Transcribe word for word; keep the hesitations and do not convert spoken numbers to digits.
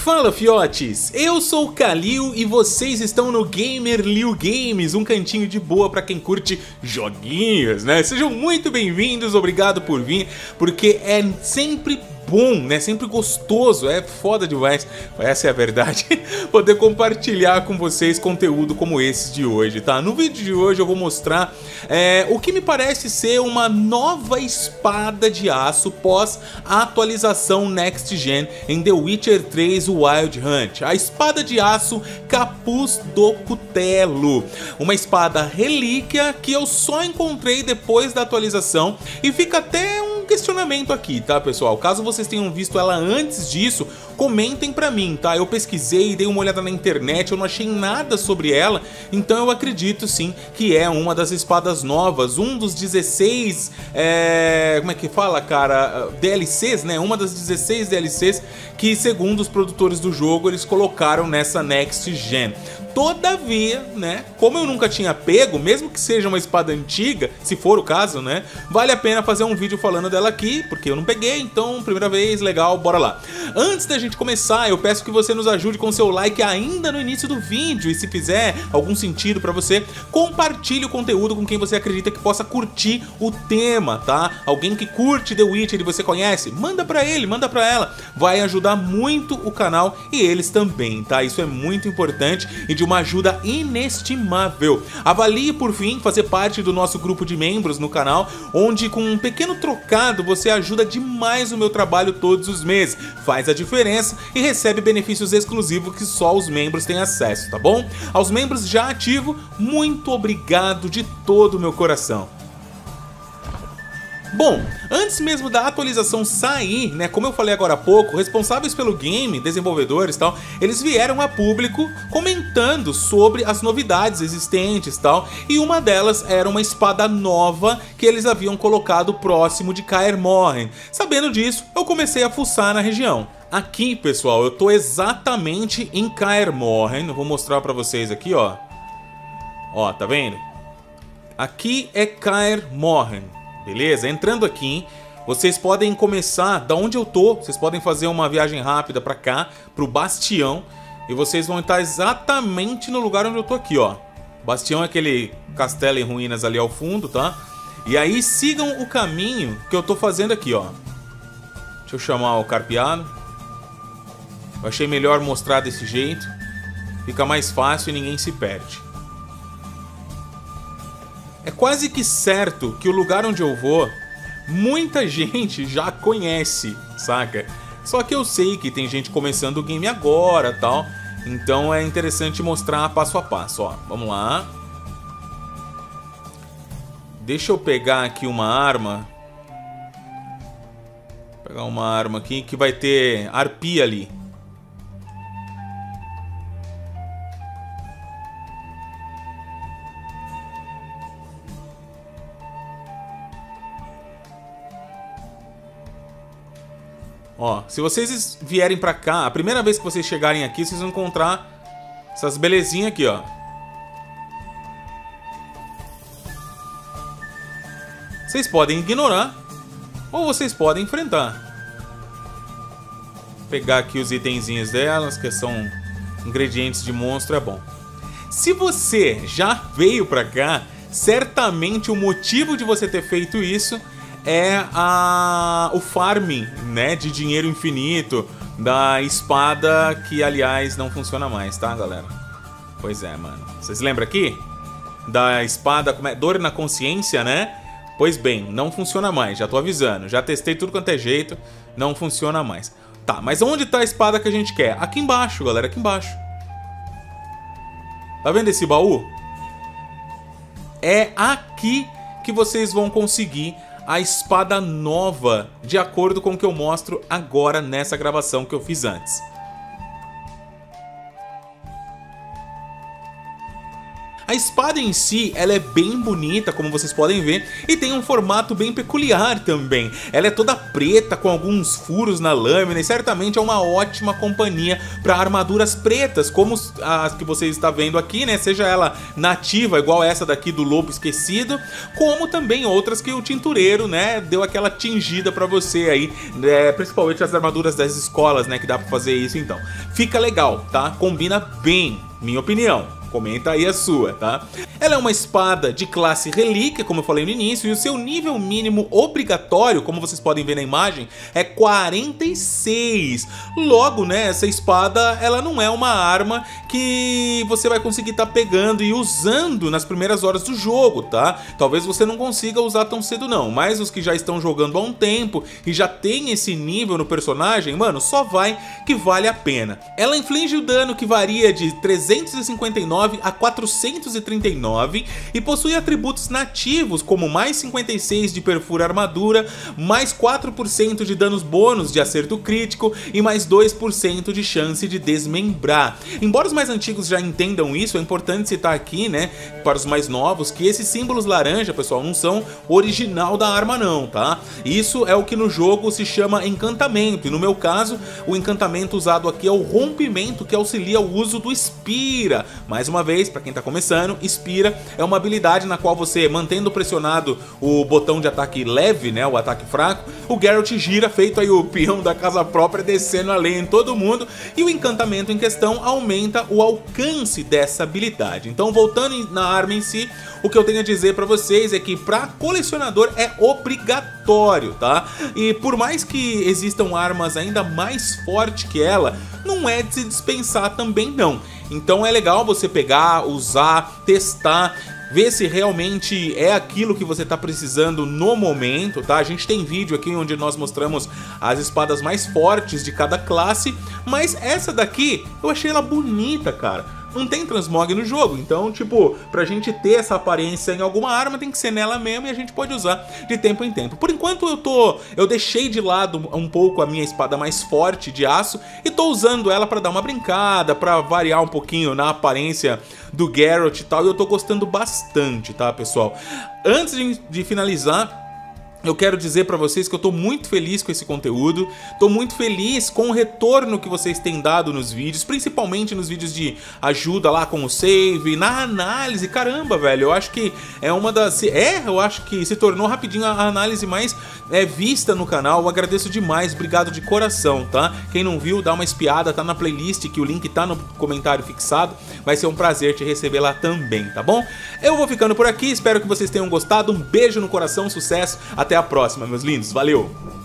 Fala fiotes, eu sou o Kalil e vocês estão no Gamer Liu Games, um cantinho de boa pra quem curte joguinhos, né? Sejam muito bem-vindos, obrigado por vir, porque é sempre bom, né? Sempre gostoso, é foda demais, essa é a verdade, poder compartilhar com vocês conteúdo como esse de hoje, tá? No vídeo de hoje eu vou mostrar é, o que me parece ser uma nova espada de aço pós a atualização Next Gen em The Witcher três Wild Hunt, a espada de aço Capuz do Cutelo, uma espada relíquia que eu só encontrei depois da atualização e fica até um questionamento aqui, tá, pessoal? Caso vocês tenham visto ela antes disso, comentem pra mim, tá? Eu pesquisei, dei uma olhada na internet, eu não achei nada sobre ela, então eu acredito sim que é uma das espadas novas, um dos dezesseis, é... como é que fala, cara? D L Cs, né? Uma das dezesseis D L Cs que, segundo os produtores do jogo, eles colocaram nessa Next Gen. Todavia, né, como eu nunca tinha pego, mesmo que seja uma espada antiga, se for o caso, né, vale a pena fazer um vídeo falando dela aqui, porque eu não peguei, então, primeira vez, legal, bora lá. Antes da gente começar, eu peço que você nos ajude com seu like ainda no início do vídeo, e se fizer algum sentido pra você, compartilhe o conteúdo com quem você acredita que possa curtir o tema, tá? Alguém que curte The Witcher e você conhece, manda pra ele, manda pra ela, vai ajudar muito o canal e eles também, tá? Isso é muito importante e de uma ajuda inestimável. Avalie, por fim, fazer parte do nosso grupo de membros no canal, onde com um pequeno trocado você ajuda demais o meu trabalho todos os meses, faz a diferença e recebe benefícios exclusivos que só os membros têm acesso, tá bom? Aos membros já ativos, muito obrigado de todo o meu coração. Bom, antes mesmo da atualização sair, né, como eu falei agora há pouco, responsáveis pelo game, desenvolvedores e tal, eles vieram a público comentando sobre as novidades existentes e tal, e uma delas era uma espada nova que eles haviam colocado próximo de Kaer Morhen. Sabendo disso, eu comecei a fuçar na região. Aqui, pessoal, eu tô exatamente em Kaer Morhen, eu vou mostrar pra vocês aqui, ó. Ó, tá vendo? Aqui é Kaer Morhen. Beleza? Entrando aqui, vocês podem começar da onde eu tô, vocês podem fazer uma viagem rápida pra cá, pro Bastião, e vocês vão estar exatamente no lugar onde eu tô aqui, ó. Bastião é aquele castelo em ruínas ali ao fundo, tá? E aí sigam o caminho que eu tô fazendo aqui, ó. Deixa eu chamar o Carpeado. Eu achei melhor mostrar desse jeito, fica mais fácil e ninguém se perde. É quase que certo que o lugar onde eu vou, muita gente já conhece, saca? Só que eu sei que tem gente começando o game agora e tal, então é interessante mostrar passo a passo, ó. Vamos lá. Deixa eu pegar aqui uma arma. Vou pegar uma arma aqui que vai ter arpia ali. Ó, se vocês vierem pra cá, a primeira vez que vocês chegarem aqui, vocês vão encontrar essas belezinhas aqui, ó. Vocês podem ignorar ou vocês podem enfrentar. Vou pegar aqui os itenzinhos delas, que são ingredientes de monstro, é bom. Se você já veio pra cá, certamente o motivo de você ter feito isso é a, o farming, né, de dinheiro infinito da espada, que aliás não funciona mais, tá, galera? Pois é, mano. Vocês lembram aqui? Da espada, como é? Dor na consciência, né? Pois bem, não funciona mais, já tô avisando. Já testei tudo quanto é jeito, não funciona mais. Tá, mas onde tá a espada que a gente quer? Aqui embaixo, galera, aqui embaixo. Tá vendo esse baú? É aqui que vocês vão conseguir a espada nova, de acordo com o que eu mostro agora nessa gravação que eu fiz antes. A espada em si, ela é bem bonita, como vocês podem ver, e tem um formato bem peculiar também. Ela é toda preta, com alguns furos na lâmina, e certamente é uma ótima companhia para armaduras pretas, como as que você está vendo aqui, né? Seja ela nativa, igual essa daqui do Lobo Esquecido, como também outras que o tintureiro, né, deu aquela tingida para você aí, né? Principalmente as armaduras das escolas, né, que dá para fazer isso. Então fica legal, tá? Combina bem, minha opinião. Comenta aí a sua, tá? Ela é uma espada de classe relíquia, como eu falei no início, e o seu nível mínimo obrigatório, como vocês podem ver na imagem, é quarenta e seis. Logo, né, essa espada, ela não é uma arma que você vai conseguir estar pegando e usando nas primeiras horas do jogo, tá? Talvez você não consiga usar tão cedo não, mas os que já estão jogando há um tempo e já tem esse nível no personagem, mano, só vai que vale a pena. Ela inflige o dano que varia de trezentos e cinquenta e nove a quatrocentos e trinta e nove e possui atributos nativos como mais cinquenta e seis de perfura armadura, mais quatro por cento de danos bônus de acerto crítico e mais dois por cento de chance de desmembrar. Embora os mais antigos já entendam isso, é importante citar aqui, né, para os mais novos, que esses símbolos laranja, pessoal, não são original da arma não, tá? Isso é o que no jogo se chama encantamento, e no meu caso, o encantamento usado aqui é o rompimento, que auxilia o uso do Inspira. Mais uma vez, para quem tá começando, Inspira é uma habilidade na qual você, mantendo pressionado o botão de ataque leve, né, o ataque fraco, o Geralt gira, feito aí o peão da casa própria, descendo a lenha em todo mundo, e o encantamento em questão aumenta o alcance dessa habilidade. Então, voltando na arma em si, o que eu tenho a dizer pra vocês é que pra colecionador é obrigatório, tá? E por mais que existam armas ainda mais fortes que ela, não é de se dispensar também não. Então é legal você pegar, usar, testar, ver se realmente é aquilo que você tá precisando no momento, tá? A gente tem vídeo aqui onde nós mostramos as espadas mais fortes de cada classe, mas essa daqui eu achei ela bonita, cara. Não tem transmog no jogo, então, tipo, pra gente ter essa aparência em alguma arma tem que ser nela mesmo e a gente pode usar de tempo em tempo. Por enquanto eu tô, eu deixei de lado um pouco a minha espada mais forte de aço e tô usando ela pra dar uma brincada, pra variar um pouquinho na aparência do Geralt e tal, e eu tô gostando bastante, tá, pessoal? Antes de, de finalizar, eu quero dizer pra vocês que eu tô muito feliz com esse conteúdo, tô muito feliz com o retorno que vocês têm dado nos vídeos, principalmente nos vídeos de ajuda lá com o save, na análise. Caramba, velho, eu acho que é uma das... É, eu acho que se tornou rapidinho a análise mais é, vista no canal. Eu agradeço demais, obrigado de coração, tá? Quem não viu, dá uma espiada, tá na playlist, que o link tá no comentário fixado. Vai ser um prazer te receber lá também, tá bom? Eu vou ficando por aqui, espero que vocês tenham gostado, um beijo no coração, sucesso, até a próxima, meus lindos, valeu!